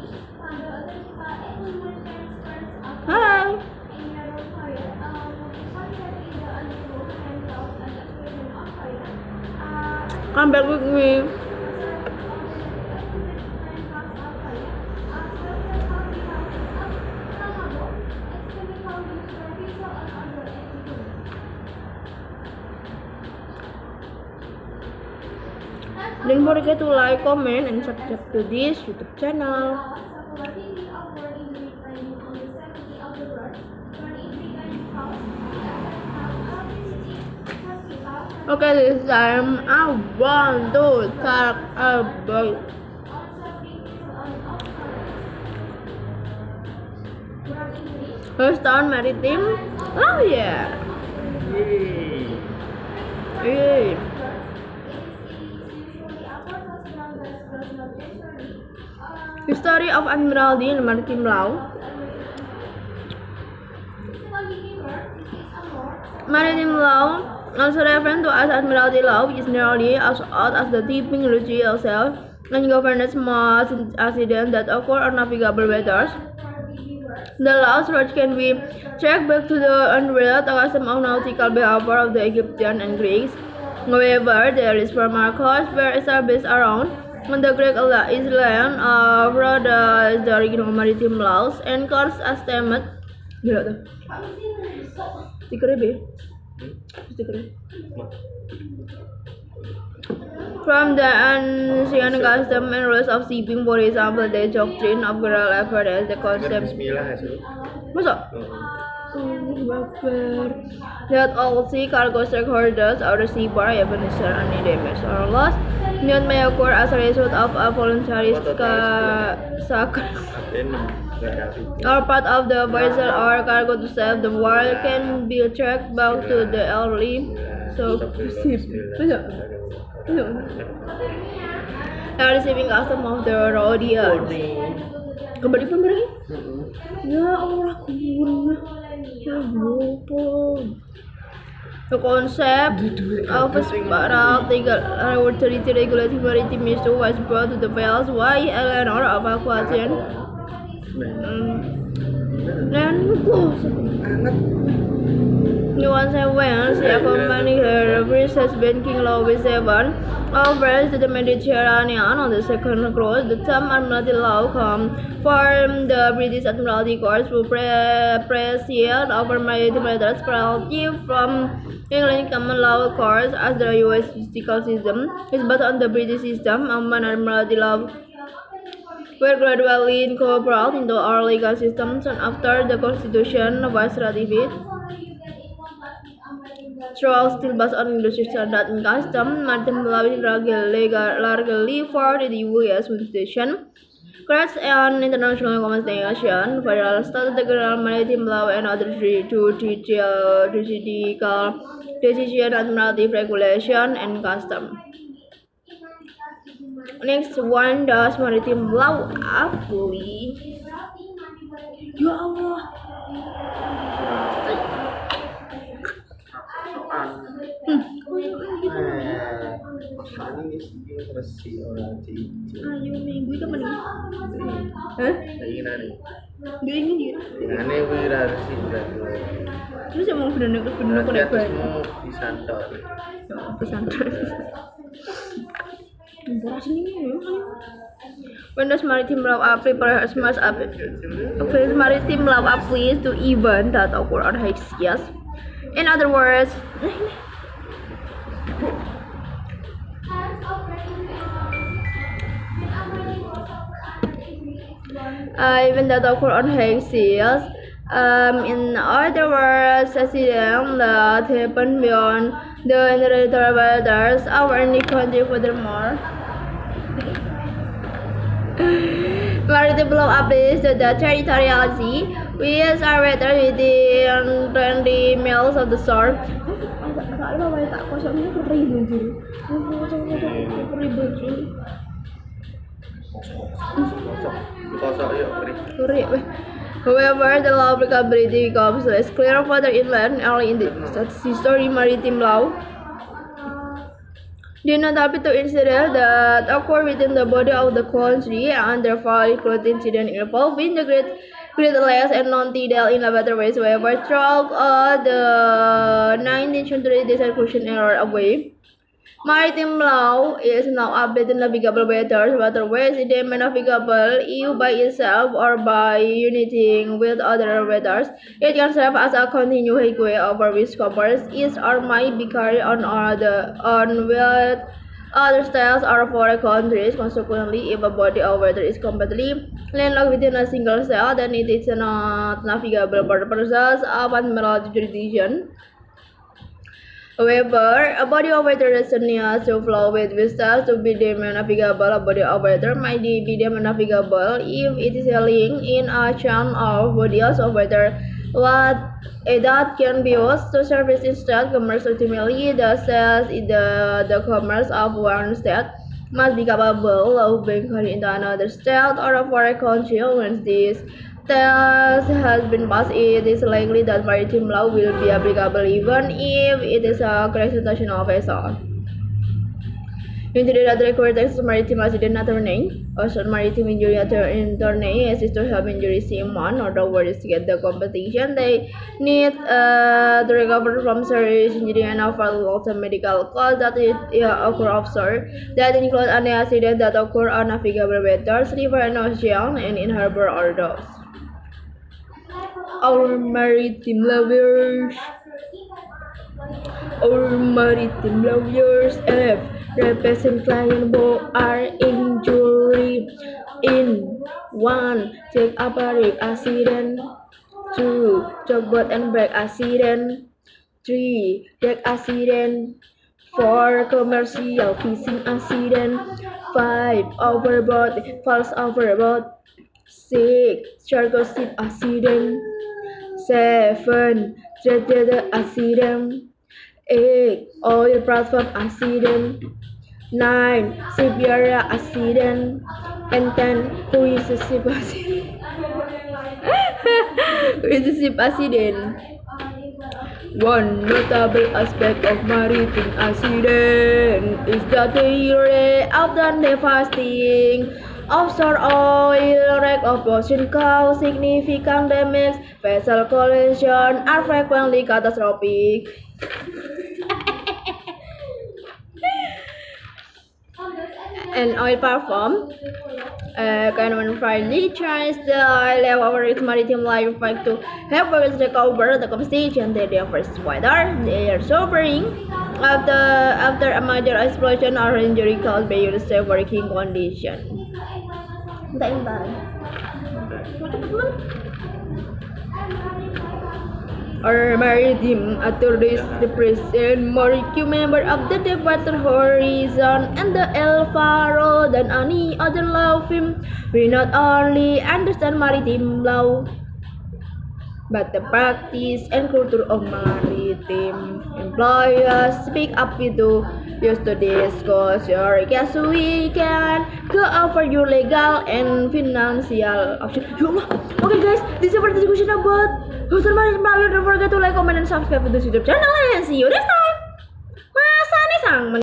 Hi. Come back with me. Don't forget to like, comment, and subscribe to this YouTube channel. Okay, this time I want to talk about Houston Maritime. Oh yeah. Yay. History of Admiralty and Maritime Law. Maritime law, also referred to as Admiralty law, is generally as out as the shipping industry itself and governs most accidents that occur on navigable waters. The law's route can be tracked back to the unreal custom of nautical behavior of the Egyptians and Greeks. However, there is formal codes were established around on the Greek island of Rhodes, the original maritime laws and codes estimated. Gila tuh. Stikernya be. Stikernya. From the ancient custom and rules of shipping, for example, the doctrine of Graal evidence the concept. Masa? That all sea cargo stakeholders or the seaboard have been any damage or loss that may occur as a result of a voluntary sacrifice or part of the vessel or cargo to save the world can be tracked back to the early receiving custom of the Rhodians. Kembali pun lagi? Ya Allah, kurang. Ya ampun. The concept of a spiral authority regulating maritime issue was brought to the Wales by Eleanor of Aquitaine. Nuance Wales accompanied her research banking law with 7 of Wales to the Mediterranean on the second cruise. The term Admiralty law comes from the British Admiralty Courts who preside over maritime matters relative from England common law courts as the US judicial system is based on the British system of Admiralty law were gradually incorporated into our legal system soon after the Constitution was ratified. Throughout still based on industry standard and custom, maritime law is largely for the US Constitution. Courts and international convention, federal statutory maritime law, and other judicial decision, administrative regulation, and custom. Next one, does maritime law apply? Ya Allah. Ayo minggu itu mana? Hah? Dia ini dia. Ini wira sih Terus emang bener konek banget. Pesantren. Pesantren. When does maritime law apply? Perhaps must apply. Maritime law applies to events that occur on high seas. In other words, events that occur on high seas. In other words, accidents that happen beyond the territorial waters of any country. Furthermore, maritime law applies to the territorial sea, which are water within 20 miles of the shore. However, the law applicability becomes less clear further inland. Early in the history maritime law The notable two incidents that occur within the body of the country and therefore include incidents involving the Great Lakes and non-tidal in waterways wherever throughout the 19th century this question error away. Maritime law is now updated navigable waterways either navigable EU by itself or by uniting with other waters. It can serve as a continuous highway over which covers is or might be carried on with other styles or foreign countries. Consequently, if a body of water is completely landlocked within a single cell, then it is not navigable for the purposes of admiralty jurisdiction. However, a body of water is near to flow with vistas to be deemed navigable. A body of water might be deemed navigable if it is lying in a chain of bodies of water that can be used to service instead commerce. Ultimately, the says the commerce of one state must be capable of being carried into another state or a foreign country. Once this test has been passed, it is likely that maritime law will be applicable even if it is a national vessel. Into the other required text maritime accident attorney, also maritime injury attorney is to help injury someone or the words to get the compensation they need to recover from serious injury and offer lots of medical costs that occur offshore. That include any accident that occur on navigable waters, river and ocean, and in harbor or docks. Our maritime lawyers represent clients who are injured in 1. Take a barrier accident, 2. Tugboat and break accident, 3. Deck accident, 4. Commercial fishing accident, 5. Overboard, false overboard, 6. Cargo ship accident, 7. Trader accident, 8. Oil platform accident, 9. Shipyard accident, and 10. Who is a ship accident? Who is a ship accident? One notable aspect of maritime accident is that they are often devastating. Offshore oil wreck of ocean cause significant damage. Vessel collisions are frequently catastrophic. An oil platform can finally change the level of its maritime life back to help us recover the compensation that they first whether they are suffering after a major explosion or injury caused by unsafe working condition. Our maritime authorities represent more key member of the Deepwater Horizon and the Elfaro than any other law firm. We not only understand maritime law, but the practice and culture of maritime employers speak up to use to discuss your case. We can go over your legal and financial options. Okay guys, this is our discussion about Houston Maritime Law. Don't forget to like, comment, and subscribe to this YouTube channel and see you next time. Masa nih sang